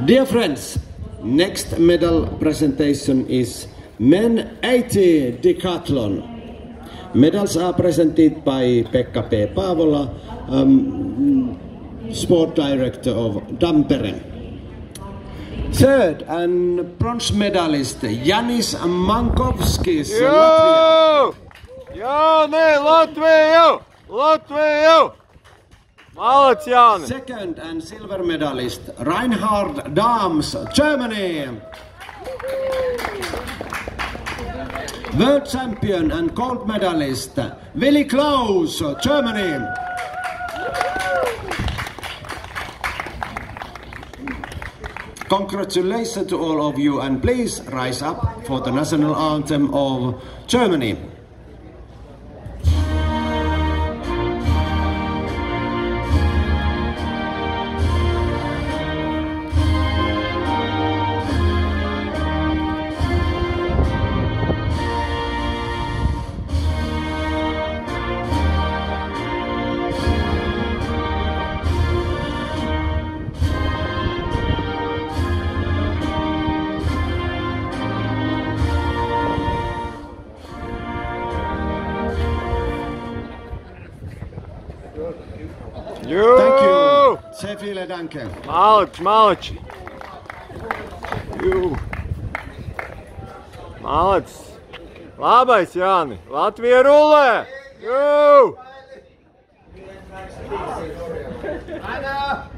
Dear friends, next medal presentation is M80 decathlon. Medals are presented by Pekka P. Paavola, sport director of Tampere. Third and bronze medalist Jānis Mankovskis, Latvia. Jāni, Latvia! Latvia! Malac, Jāni! Second and silver medalist Reinhard Dahms, Germany. World champion and gold medalist Willi Klaus, Germany. Congratulations to all of you, and please rise up for the national anthem of Germany. Thank you. Sehr viele Danke. Malac. Malac. Labais, Jāni. Latvija rulē.